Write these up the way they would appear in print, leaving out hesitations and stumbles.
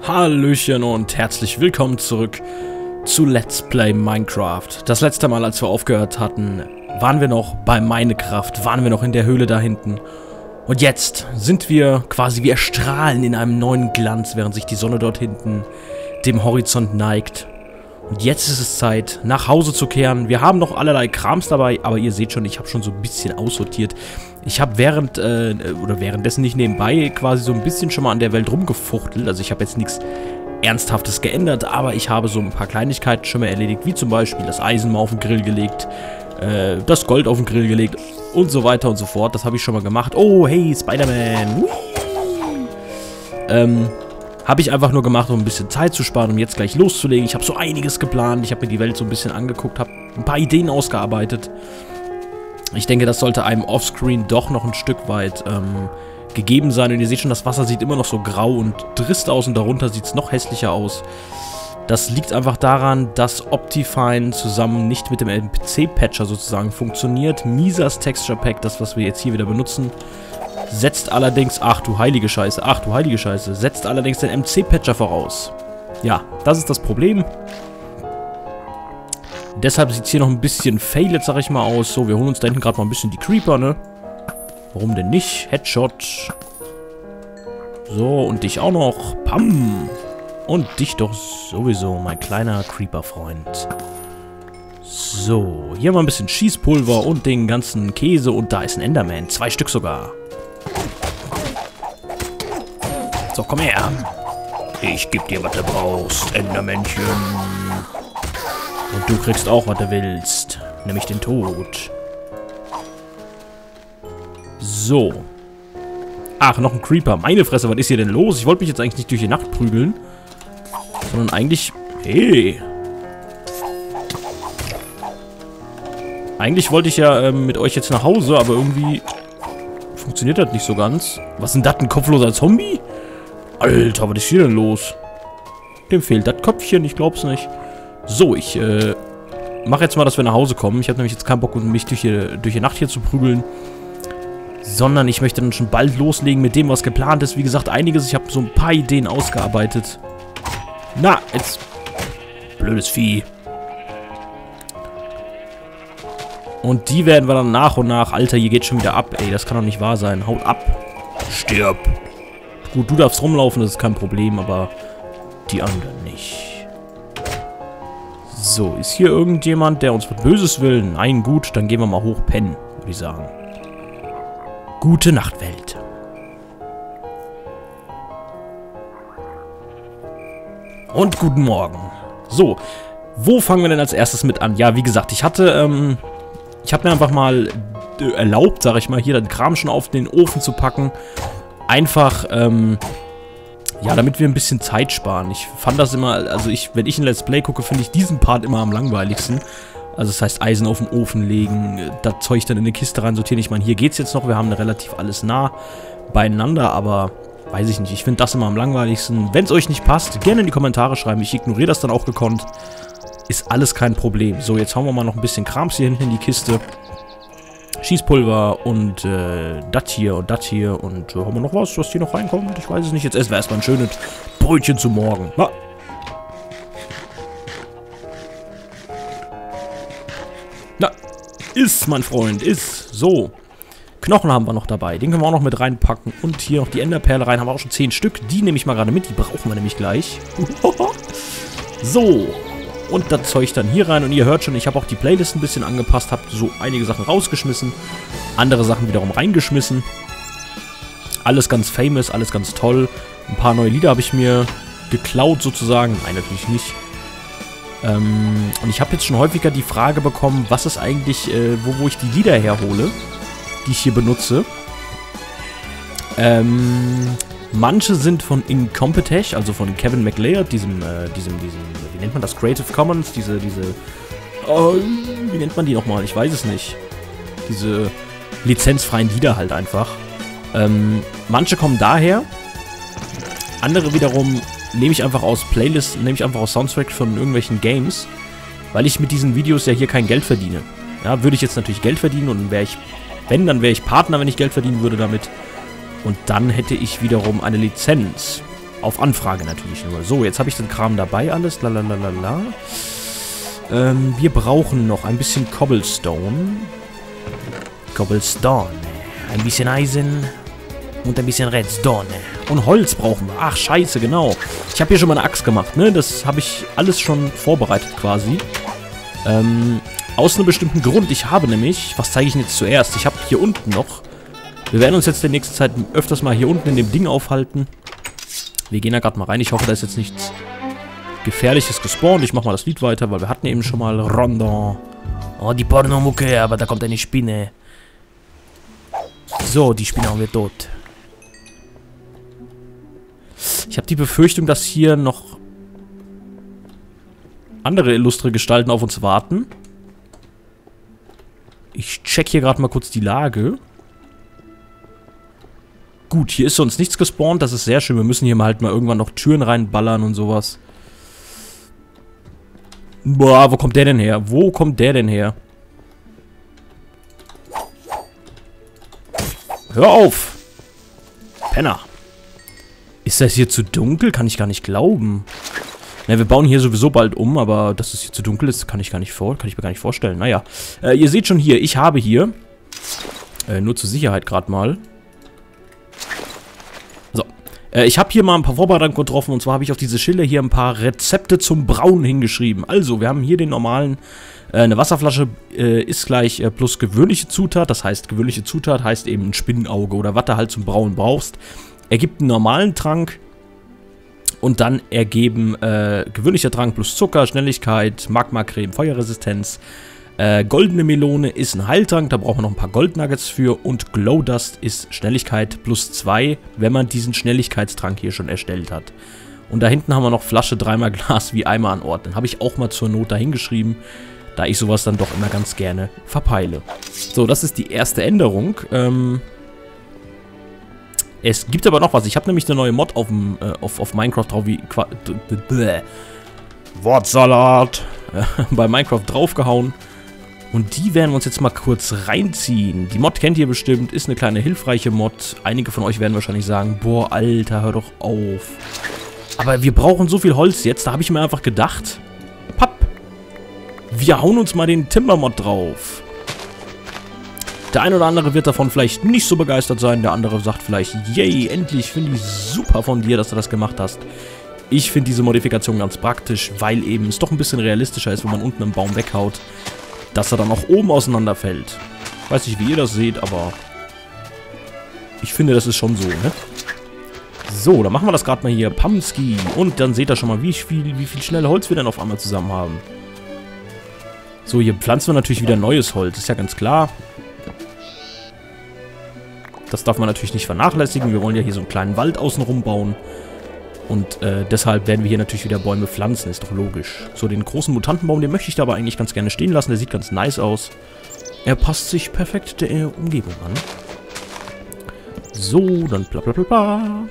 Hallöchen und herzlich willkommen zurück zu Let's Play Minecraft. Das letzte Mal, als wir aufgehört hatten, waren wir noch bei Minecraft, waren wir noch in der Höhle da hinten. Und jetzt sind wir quasi, wir erstrahlen in einem neuen Glanz, während sich die Sonne dort hinten dem Horizont neigt. Und jetzt ist es Zeit, nach Hause zu kehren. Wir haben noch allerlei Krams dabei, aber ihr seht schon, ich habe schon so ein bisschen aussortiert. Ich habe währenddessen nicht nebenbei quasi so ein bisschen schon mal an der Welt rumgefuchtelt. Also ich habe jetzt nichts Ernsthaftes geändert, aber ich habe so ein paar Kleinigkeiten schon mal erledigt, wie zum Beispiel das Eisen mal auf den Grill gelegt, das Gold auf den Grill gelegt und so weiter und so fort. Das habe ich schon mal gemacht. Oh, hey, Spider-Man! Habe ich einfach nur gemacht, um ein bisschen Zeit zu sparen, um jetzt gleich loszulegen. Ich habe so einiges geplant. Ich habe mir die Welt so ein bisschen angeguckt, habe ein paar Ideen ausgearbeitet. Ich denke, das sollte einem Offscreen doch noch ein Stück weit gegeben sein. Und ihr seht schon, das Wasser sieht immer noch so grau und trist aus und darunter sieht es noch hässlicher aus. Das liegt einfach daran, dass Optifine zusammen nicht mit dem NPC-Patcher sozusagen funktioniert. Misas Texture Pack, das was wir jetzt hier wieder benutzen, setzt allerdings, ach du heilige Scheiße, setzt allerdings den MC-Patcher voraus. Ja, das ist das Problem. Deshalb sieht es hier noch ein bisschen failed, sag ich mal, aus. So, wir holen uns da hinten gerade mal ein bisschen die Creeper, ne? Warum denn nicht? Headshot. So, und dich auch noch. Pam! Und dich doch sowieso, mein kleiner Creeper-Freund. So, hier mal ein bisschen Schießpulver und den ganzen Käse. Und da ist ein Enderman. 2 Stück sogar. So, komm her. Ich geb dir, was du brauchst, Endermännchen. Und du kriegst auch, was du willst. Nämlich den Tod. So. Ach, noch ein Creeper. Meine Fresse, was ist hier denn los? Ich wollte mich jetzt eigentlich nicht durch die Nacht prügeln. Sondern eigentlich... Hey. Eigentlich wollte ich ja mit euch jetzt nach Hause, aber irgendwie... funktioniert das nicht so ganz. Was ist denn das? Ein kopfloser Zombie? Alter, was ist hier denn los? Dem fehlt das Köpfchen, ich glaub's nicht. So, ich mache jetzt mal, dass wir nach Hause kommen. Ich habe nämlich jetzt keinen Bock, mich durch die Nacht hier zu prügeln. Sondern ich möchte dann schon bald loslegen mit dem, was geplant ist. Wie gesagt, einiges. Ich habe so ein paar Ideen ausgearbeitet. Na, jetzt... Blödes Vieh. Und die werden wir dann nach und nach... Alter, hier geht schon wieder ab. Ey, das kann doch nicht wahr sein. Haut ab. Stirb. Gut, du darfst rumlaufen, das ist kein Problem, aber die anderen nicht. So, ist hier irgendjemand, der uns was Böses will? Nein, gut, dann gehen wir mal hoch pennen, würde ich sagen. Gute Nacht, Welt. Und guten Morgen. So, wo fangen wir denn als erstes mit an? Ja, wie gesagt, ich habe mir einfach mal erlaubt, sag ich mal, hier den Kram schon auf den Ofen zu packen. Einfach, ja, damit wir ein bisschen Zeit sparen. Ich fand das immer, also wenn ich ein Let's Play gucke, finde ich diesen Part immer am langweiligsten. Also das heißt, Eisen auf den Ofen legen, das Zeug dann in eine Kiste reinsortieren. Ich meine, hier geht's jetzt noch, wir haben relativ alles nah beieinander, aber weiß ich nicht. Ich finde das immer am langweiligsten. Wenn es euch nicht passt, gerne in die Kommentare schreiben. Ich ignoriere das dann auch gekonnt. Ist alles kein Problem. So, jetzt hauen wir mal noch ein bisschen Krams hier hinten in die Kiste. Schießpulver und das hier und das hier und haben wir noch was hier noch reinkommt? Ich weiß es nicht. Jetzt essen wir erstmal ein schönes Brötchen zum Morgen. Na. Na, ist, mein Freund, ist. So. Knochen haben wir noch dabei. Den können wir auch noch mit reinpacken. Und hier noch die Enderperle rein. Haben wir auch schon 10 Stück. Die nehme ich mal gerade mit. Die brauchen wir nämlich gleich. So. Und das Zeug dann hier rein. Und ihr hört schon, ich habe auch die Playlist ein bisschen angepasst. Habe so einige Sachen rausgeschmissen. Andere Sachen wiederum reingeschmissen. Alles ganz famous, alles ganz toll. Ein paar neue Lieder habe ich mir geklaut sozusagen. Nein, natürlich nicht. Und ich habe jetzt schon häufiger die Frage bekommen, was ist eigentlich, wo ich die Lieder herhole, die ich hier benutze. Manche sind von Incompetech, also von Kevin MacLeod, diesem, wie nennt man das? Creative Commons, wie nennt man die nochmal? Ich weiß es nicht. Diese lizenzfreien Lieder halt einfach. Manche kommen daher. Andere wiederum nehme ich einfach aus Playlists, nehme ich einfach aus Soundtracks von irgendwelchen Games, weil ich mit diesen Videos ja hier kein Geld verdiene. Ja, würde ich jetzt natürlich Geld verdienen und dann wäre ich Partner, wenn ich Geld verdienen würde damit. Und dann hätte ich wiederum eine Lizenz. Auf Anfrage natürlich nur. So, jetzt habe ich den Kram dabei alles. Lalalala. Wir brauchen noch ein bisschen Cobblestone. Cobblestone. Ein bisschen Eisen. Und ein bisschen Redstone. Und Holz brauchen wir. Ach, scheiße, genau. Ich habe hier schon mal eine Axt gemacht, ne? Das habe ich alles schon vorbereitet quasi. Aus einem bestimmten Grund. Ich habe nämlich... Was zeige ich Ihnen jetzt zuerst? Ich habe hier unten noch... Wir werden uns jetzt in der nächsten Zeit öfters mal hier unten in dem Ding aufhalten. Wir gehen da gerade mal rein. Ich hoffe, da ist jetzt nichts Gefährliches gespawnt. Ich mache mal das Lied weiter, weil wir hatten eben schon mal Rondon. Oh, die Pornomucke, aber da kommt eine Spinne. So, die Spinne haben wir tot. Ich habe die Befürchtung, dass hier noch andere illustre Gestalten auf uns warten. Ich check hier gerade mal kurz die Lage. Gut, hier ist sonst nichts gespawnt, das ist sehr schön. Wir müssen hier mal halt mal irgendwann noch Türen reinballern und sowas. Boah, wo kommt der denn her? Wo kommt der denn her? Hör auf! Penner! Ist das hier zu dunkel? Kann ich gar nicht glauben. Na, wir bauen hier sowieso bald um, aber dass es hier zu dunkel ist, kann ich mir gar nicht vorstellen. Naja, ihr seht schon hier, ich habe hier, nur zur Sicherheit gerade mal, ich habe hier mal ein paar Vorbereitungen getroffen und zwar habe ich auf diese Schilder hier ein paar Rezepte zum Brauen hingeschrieben. Also, wir haben hier den normalen, eine Wasserflasche ist gleich plus gewöhnliche Zutat. Das heißt, gewöhnliche Zutat heißt eben ein Spinnenauge oder was du halt zum Brauen brauchst. Ergibt einen normalen Trank und dann ergeben gewöhnlicher Trank plus Zucker, Schnelligkeit, Magma-Creme, Feuerresistenz. Goldene Melone ist ein Heiltrank, da brauchen wir noch ein paar Goldnuggets für. Und Glowdust ist Schnelligkeit plus 2, wenn man diesen Schnelligkeitstrank hier schon erstellt hat. Und da hinten haben wir noch Flasche, dreimal Glas, wie einmal an Ort. Den habe ich auch mal zur Not dahingeschrieben, da ich sowas dann doch immer ganz gerne verpeile. So, das ist die erste Änderung. Es gibt aber noch was. Ich habe nämlich eine neue Mod auf Minecraft drauf, wie... Wortsalat! Bei Minecraft draufgehauen. Und die werden wir uns jetzt mal kurz reinziehen. Die Mod kennt ihr bestimmt, ist eine kleine hilfreiche Mod. Einige von euch werden wahrscheinlich sagen, boah, Alter, hör doch auf. Aber wir brauchen so viel Holz jetzt, da habe ich mir einfach gedacht, papp, wir hauen uns mal den Timber-Mod drauf. Der ein oder andere wird davon vielleicht nicht so begeistert sein, der andere sagt vielleicht, yay, endlich, finde ich super von dir, dass du das gemacht hast. Ich finde diese Modifikation ganz praktisch, weil eben es doch ein bisschen realistischer ist, wenn man unten einen Baum weghaut, dass er dann auch oben auseinanderfällt. Weiß nicht, wie ihr das seht, aber ich finde, das ist schon so, ne? So, dann machen wir das gerade mal hier. Pamski. Und dann seht ihr schon mal, wie viel schnell Holz wir dann auf einmal zusammen haben. So, hier pflanzen wir natürlich wieder neues Holz, ist ja ganz klar. Das darf man natürlich nicht vernachlässigen. Wir wollen ja hier so einen kleinen Wald außenrum bauen. Und deshalb werden wir hier natürlich wieder Bäume pflanzen, ist doch logisch. So, den großen Mutantenbaum, den möchte ich da aber eigentlich ganz gerne stehen lassen. Der sieht ganz nice aus. Er passt sich perfekt der Umgebung an. So, dann bla bla bla bla.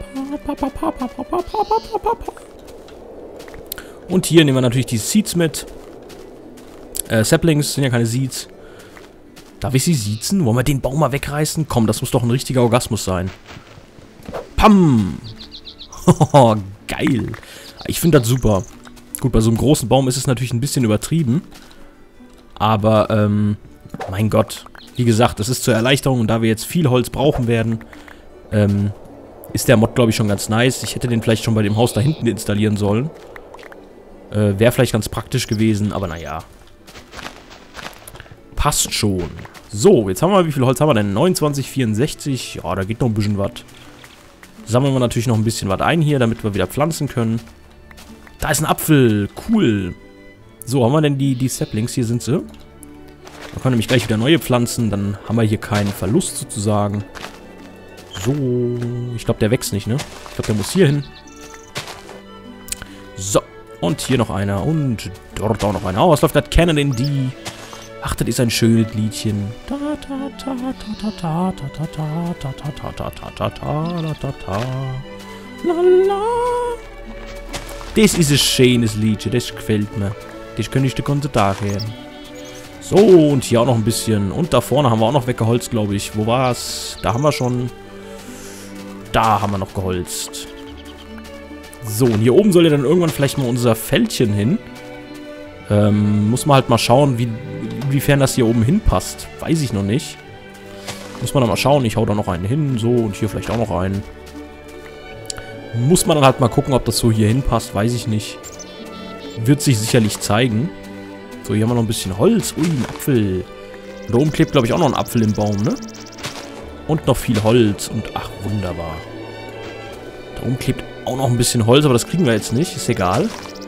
Und hier nehmen wir natürlich die Seeds mit. Saplings sind ja keine Seeds. Darf ich sie siezen? Wollen wir den Baum mal wegreißen? Komm, das muss doch ein richtiger Orgasmus sein. Pam! Oh, geil. Ich finde das super. Gut, bei so einem großen Baum ist es natürlich ein bisschen übertrieben. Aber, mein Gott. Wie gesagt, das ist zur Erleichterung und da wir jetzt viel Holz brauchen werden, ist der Mod, glaube ich, schon ganz nice. Ich hätte den vielleicht schon bei dem Haus da hinten installieren sollen. Wäre vielleicht ganz praktisch gewesen, aber naja. Passt schon. So, jetzt haben wir, wie viel Holz haben wir denn? 29, 64. Ja, da geht noch ein bisschen was. Sammeln wir natürlich noch ein bisschen was ein hier, damit wir wieder pflanzen können. Da ist ein Apfel. Cool. So, haben wir denn die Saplings? Hier sind sie. Wir können nämlich gleich wieder neue pflanzen. Dann haben wir hier keinen Verlust sozusagen. So. Ich glaube, der wächst nicht, ne? Ich glaube, der muss hier hin. So. Und hier noch einer. Und dort auch noch einer. Oh, was läuft das? Canon in die. Ach, das ist ein schönes Liedchen. Das ist ein schönes Liedchen, das gefällt mir. Das könnte ich den ganzen Tag hören. So, und hier auch noch ein bisschen. Und da vorne haben wir auch noch weggeholzt, glaube ich. Wo war's? Da haben wir schon. Da haben wir noch geholzt. So, und hier oben soll ja dann irgendwann vielleicht mal unser Fältchen hin. Muss man halt mal schauen, inwiefern das hier oben hinpasst. Weiß ich noch nicht. Muss man dann mal schauen. Ich hau da noch einen hin. So, und hier vielleicht auch noch einen. Muss man dann halt mal gucken, ob das so hier hinpasst. Weiß ich nicht. Wird sich sicherlich zeigen. So, hier haben wir noch ein bisschen Holz. Ui, ein Apfel. Und da oben klebt, glaube ich, auch noch ein Apfel im Baum, ne? Und noch viel Holz. Und ach, wunderbar. Da oben klebt auch noch ein bisschen Holz, aber das kriegen wir jetzt nicht. Ist egal.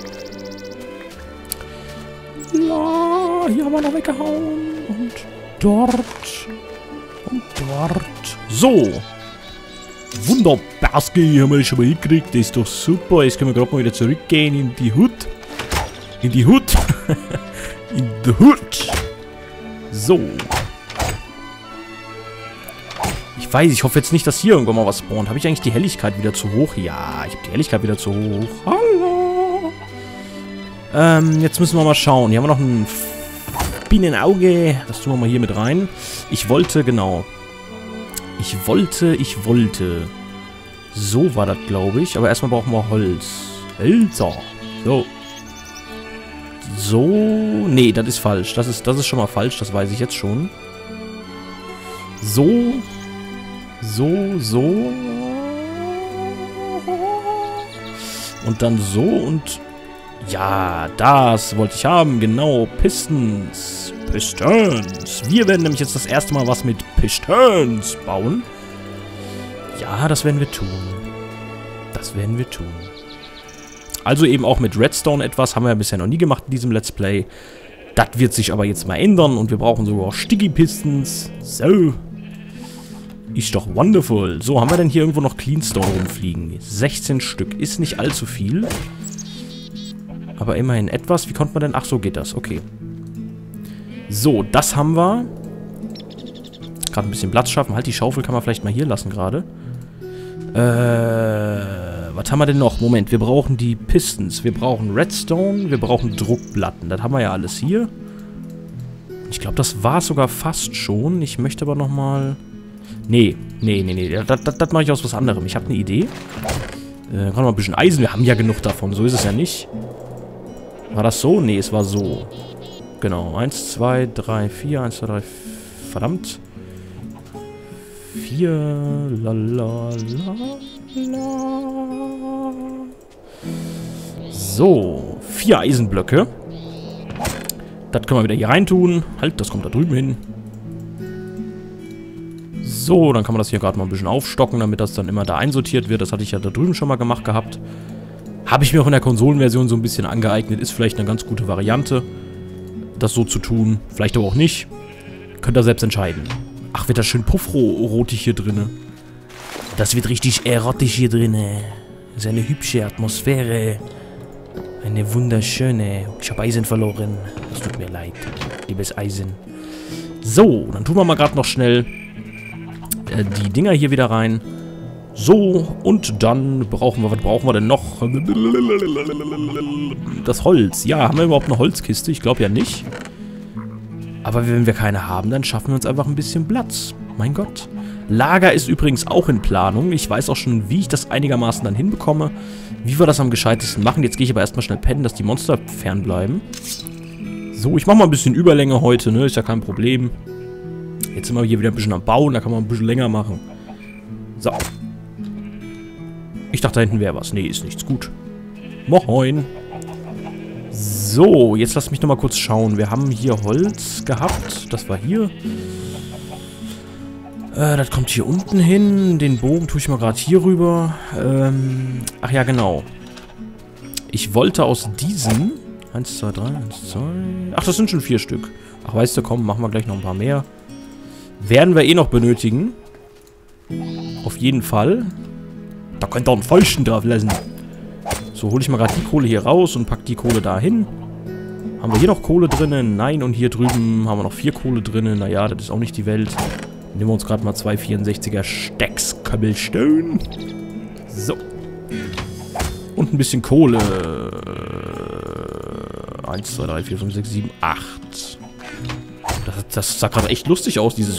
Ja, hier haben wir noch weggehauen. Und dort. Und dort. So. Wunderbar, haben wir das schon mal hingekriegt. Das ist doch super. Jetzt können wir gerade mal wieder zurückgehen in die Hut. In die Hut. In die Hut. So. Ich hoffe jetzt nicht, dass hier irgendwann mal was spawnt. Habe ich eigentlich die Helligkeit wieder zu hoch? Ja, ich habe die Helligkeit wieder zu hoch. Hallo. Jetzt müssen wir mal schauen. Hier haben wir noch ein Bienenauge. Das tun wir mal hier mit rein. Ich wollte. So war das, glaube ich. Aber erstmal brauchen wir Holz. Hölzer. So. So. Nee, das ist falsch. Das ist schon mal falsch. Das weiß ich jetzt schon. So. So. Und dann so und... Ja, das wollte ich haben. Genau. Pistons. Wir werden nämlich jetzt das erste Mal was mit Pistons bauen. Ja, das werden wir tun. Also eben auch mit Redstone etwas. Haben wir ja bisher noch nie gemacht in diesem Let's Play. Das wird sich aber jetzt mal ändern. Und wir brauchen sogar Sticky Pistons. So. Ist doch wonderful. So, haben wir denn hier irgendwo noch Cleanstone rumfliegen? 16 Stück. Ist nicht allzu viel. Aber immerhin etwas. Wie konnte man denn... Ach, so geht das. Okay. So, das haben wir. Gerade ein bisschen Platz schaffen. Halt, die Schaufel kann man vielleicht mal hier lassen gerade. Was haben wir denn noch? Moment, wir brauchen die Pistons. Wir brauchen Redstone. Wir brauchen Druckplatten. Das haben wir ja alles hier. Ich glaube, das war es sogar fast schon. Ich möchte aber nochmal... Nee. Das mache ich aus was anderem. Ich habe eine Idee. Kann mal ein bisschen Eisen. Wir haben ja genug davon. So ist es ja nicht. War das so? Nee, es war so. Genau. 1, 2, 3, 4. 1, 2, 3. Verdammt. 4. So. 4 Eisenblöcke. Das können wir wieder hier reintun. Halt, das kommt da drüben hin. So, dann kann man das hier gerade mal ein bisschen aufstocken, damit das dann immer da einsortiert wird. Das hatte ich ja da drüben schon mal gemacht gehabt. Habe ich mir auch in der Konsolenversion so ein bisschen angeeignet. Ist vielleicht eine ganz gute Variante, das so zu tun. Vielleicht aber auch nicht. Könnt ihr selbst entscheiden. Ach, wird das schön puffrotig hier drinne. Das wird richtig erotisch hier drinne. Das ist eine hübsche Atmosphäre. Eine wunderschöne. Ich habe Eisen verloren. Es tut mir leid, liebes Eisen. So, dann tun wir mal gerade noch schnell die Dinger hier wieder rein. So, und dann brauchen wir, was brauchen wir denn noch? Das Holz. Ja, haben wir überhaupt eine Holzkiste? Ich glaube ja nicht. Aber wenn wir keine haben, dann schaffen wir uns einfach ein bisschen Platz. Mein Gott. Lager ist übrigens auch in Planung. Ich weiß auch schon, wie ich das einigermaßen dann hinbekomme. Wie wir das am gescheitesten machen. Jetzt gehe ich aber erstmal schnell pennen, dass die Monster fernbleiben. So, ich mache mal ein bisschen Überlänge heute, ne? Ist ja kein Problem. Jetzt sind wir hier wieder ein bisschen am Bauen, da kann man ein bisschen länger machen. So. Ich dachte, da hinten wäre was. Nee, ist nichts. Gut. Moin. So, jetzt lasst mich nochmal kurz schauen. Wir haben hier Holz gehabt. Das war hier. Das kommt hier unten hin. Den Bogen tue ich mal gerade hier rüber. Ach ja, genau. Ich wollte aus diesen... 1, 2, 3, 1, 2... Ach, das sind schon 4 Stück. Ach, weißt du, komm, machen wir gleich noch ein paar mehr. Werden wir eh noch benötigen. Auf jeden Fall. Da könnt ihr einen Fäulchen drauf lassen. So, hole ich mal gerade die Kohle hier raus und pack die Kohle da hin. Haben wir hier noch Kohle drin? Nein, und hier drüben haben wir noch 4 Kohle drin. Naja, das ist auch nicht die Welt. Nehmen wir uns gerade mal 2 64er Stacks Cobblestone. So. Und ein bisschen Kohle. 1, 2, 3, 4, 5, 6, 7, 8. Das sah gerade echt lustig aus, dieses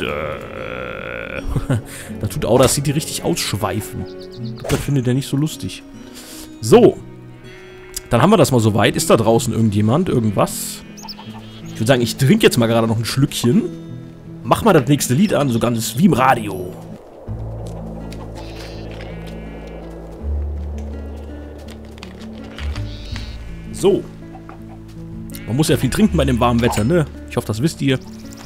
Da tut auch, das sieht die richtig ausschweifen. Das findet er nicht so lustig. So. Dann haben wir das mal soweit. Ist da draußen irgendjemand? Irgendwas? Ich würde sagen, ich trinke jetzt mal gerade noch ein Schlückchen. Mach mal das nächste Lied an, so ganz wie im Radio. So. Man muss ja viel trinken bei dem warmen Wetter, ne? Ich hoffe, das wisst ihr.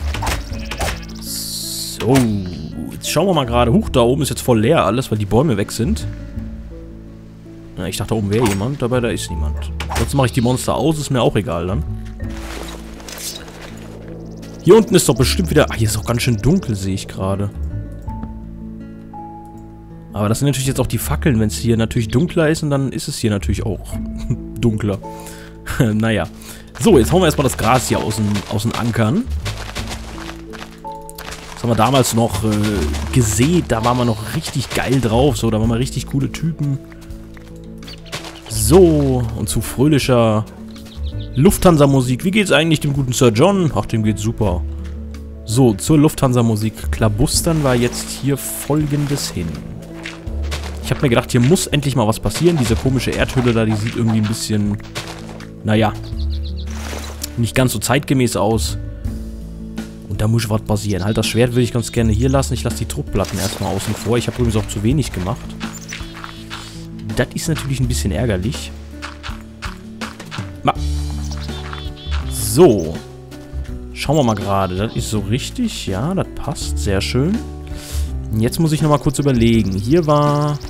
So. Jetzt schauen wir mal gerade. Huch, da oben ist jetzt voll leer alles, weil die Bäume weg sind. Na, ich dachte, da oben wäre jemand, aber da ist niemand. Sonst mache ich die Monster aus, ist mir auch egal dann. Hier unten ist doch bestimmt wieder... Ah, hier ist auch ganz schön dunkel, sehe ich gerade. Aber das sind natürlich jetzt auch die Fackeln, wenn es hier natürlich dunkler ist und dann ist es hier natürlich auch dunkler. Naja. So, jetzt hauen wir erstmal das Gras hier aus den Ankern. Das haben wir damals noch gesät, da waren wir noch richtig geil drauf, so, da waren wir richtig coole Typen. So, und zu fröhlicher Lufthansa-Musik. Wie geht's eigentlich dem guten Sir John? Ach, dem geht's super. So, zur Lufthansa-Musik klabustern wir jetzt hier Folgendes hin. Ich habe mir gedacht, hier muss endlich mal was passieren. Diese komische Erdhülle da, die sieht irgendwie ein bisschen, naja, nicht ganz so zeitgemäß aus. Und da muss was passieren. Halt, das Schwert würde ich ganz gerne hier lassen. Ich lasse die Druckplatten erstmal außen vor. Ich habe übrigens auch zu wenig gemacht. Das ist natürlich ein bisschen ärgerlich. So. Schauen wir mal gerade. Das ist so richtig. Ja, das passt. Sehr schön. Jetzt muss ich nochmal kurz überlegen. War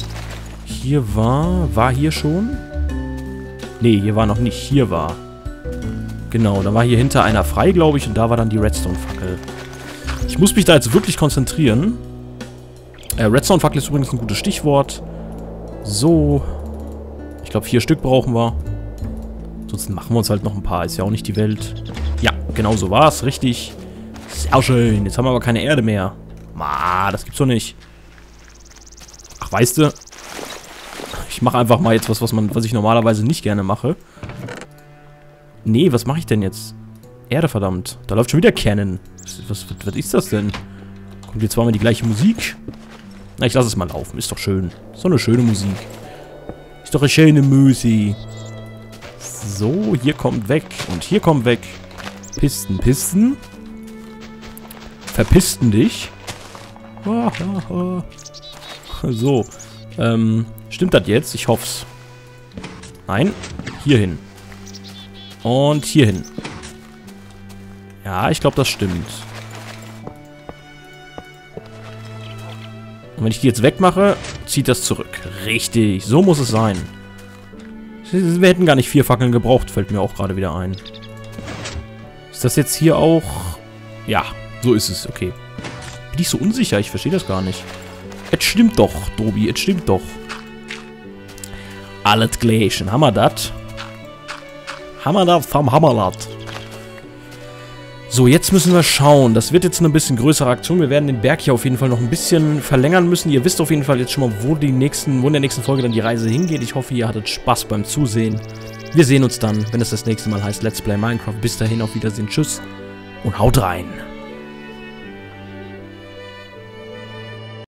hier schon? Nee, hier war noch nicht. Hier war. Genau, da war hier hinter einer frei, glaube ich. Und da war dann die Redstone-Fackel. Ich muss mich da jetzt wirklich konzentrieren. Redstone-Fackel ist übrigens ein gutes Stichwort. So. Ich glaube, 4 Stück brauchen wir. Ansonsten machen wir uns halt noch ein paar. Ist ja auch nicht die Welt. Ja, genau so war es. Richtig. Sehr schön. Jetzt haben wir aber keine Erde mehr. Das gibt's doch nicht. Ach, weißt du? Ich mache einfach mal jetzt was ich normalerweise nicht gerne mache. Nee, was mache ich denn jetzt? Erde, verdammt. Da läuft schon wieder Canon. Was ist das denn? Kommt jetzt zweimal die gleiche Musik? Na, ich lasse es mal laufen. Ist doch schön. Ist doch eine schöne Musik. Ist doch eine schöne Musik. So, hier kommt weg. Und hier kommt weg. Pisten, Pisten. Verpisten dich. So. Stimmt das jetzt? Ich hoff's. Nein. Hierhin. Und hierhin. Ja, ich glaube, das stimmt. Und wenn ich die jetzt wegmache, zieht das zurück. Richtig. So muss es sein. Wir hätten gar nicht 4 Fackeln gebraucht, fällt mir auch gerade wieder ein. Ist das jetzt hier auch... Ja, so ist es. Okay. Bin ich so unsicher? Ich verstehe das gar nicht. Es stimmt doch, Dobi. Es stimmt doch. Alles gleich. Haben wir das? Hammerlat. So, jetzt müssen wir schauen. Das wird jetzt eine bisschen größere Aktion. Wir werden den Berg hier auf jeden Fall noch ein bisschen verlängern müssen. Ihr wisst auf jeden Fall jetzt schon mal, wo in der nächsten Folge dann die Reise hingeht. Ich hoffe, ihr hattet Spaß beim Zusehen. Wir sehen uns dann, wenn es das nächste Mal heißt Let's Play Minecraft. Bis dahin, auf Wiedersehen, tschüss und haut rein.